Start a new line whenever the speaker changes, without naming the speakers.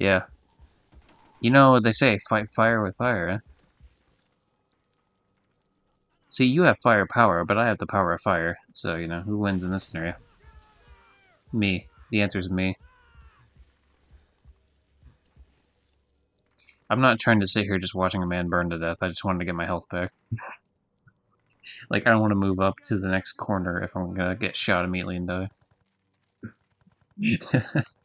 Yeah. You know what they say, fight fire with fire, eh? See, you have fire power, but I have the power of fire. So, you know, who wins in this scenario? Me. The answer is me. I'm not trying to sit here just watching a man burn to death. I just wanted to get my health back. Like, I don't want to move up to the next corner if I'm gonna get shot immediately and die.